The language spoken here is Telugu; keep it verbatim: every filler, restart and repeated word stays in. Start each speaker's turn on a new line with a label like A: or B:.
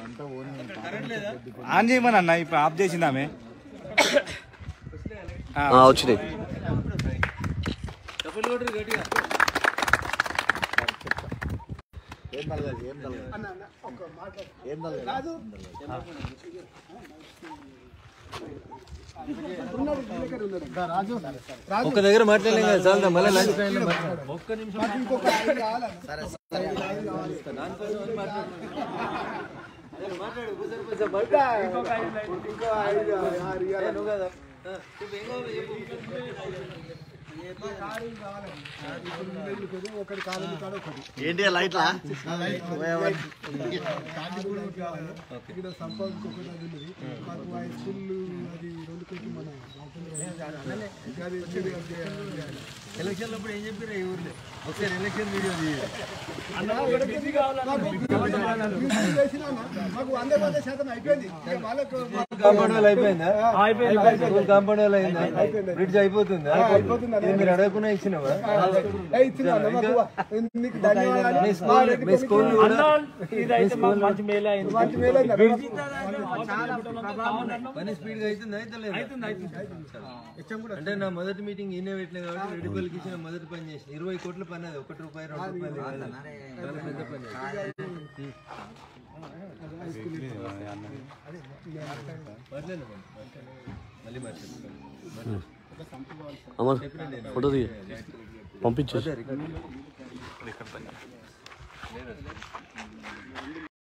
A: ఆన్ చేయమని అన్న ఇప్పుడు ఆఫ్ చేసింది ఆమె
B: వచ్చినాయి.
C: ఒక దగ్గర మాట్లాడలేం కదా చాలా మళ్ళీ లంచ్ టైంలో ఒక్క నిమిషం
B: ఏంటి లైట్లా
C: ఎలక్షన్ అప్పుడు ఏం చెప్పారు ఈ ఊర్లో ఒకసారి ఎలక్షన్ వీడియో కాంపౌండ్ వాళ్ళు అయిపోయిందా స్కూల్ కాంపౌండ్ వాళ్ళు అయిందా బ్రిడ్జ్ అయిపోతుందా మీరు అడగకుండా ఇచ్చినావా మీ స్కూల్ పని స్పీడ్ గా అవుతుంది అంటే నా మొదటి మీటింగ్ ఈయన పెట్టిన కాబట్టి రెడ్డిపల్లికి ఇచ్చిన మొదటి పని చేసిన ఇరవై కోట్ల పని అది ఒకటి రూపాయి రెండు రూపాయలు చాలా పెద్ద పని మళ్ళీ మాట్లాడుతున్నాను
B: ఫోటో దిగి పంపించు.